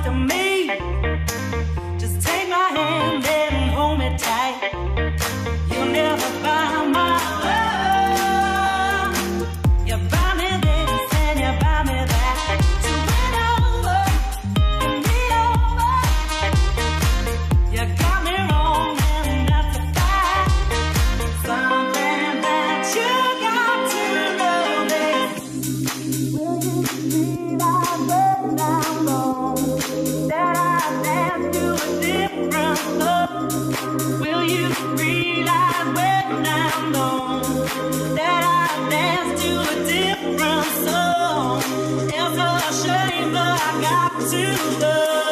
to me. Just take my hand and hold me tight. You'll never find my love. You buy me this and you buy me that. So bend over and lean over. You got me wrong and that's a fact. Something that you got to know is, will you realize when I'm gone that I dance to a different love? Will you realize when I'm gone that I dance to a different song? It's a shame, but I got to love.